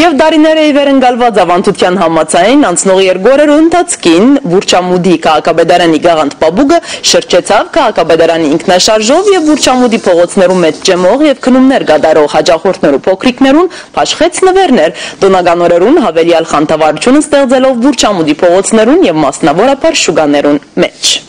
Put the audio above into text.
Եվ դարիներ է վերընկալված ավանդության համաձայն անցնող երկու օրերու ընթացքին Վուրչամուդի քաղաքապետարանի գաղանդ պաբուգը շրջեցավ քաղաքապետարանի ինքնաշարժով եւ Վուրչամուդի փողոցներում մեծ ջմող եւ քնումներ գդարող հաջախորդներու փոքրիկներուն փաշխեց նվերներ տոնական օրերուն հավելյալ խանդավառություն ստեղծելով Վուրչամուդի փողոցներուն եւ մասնավորապես շուկաներուն մեջ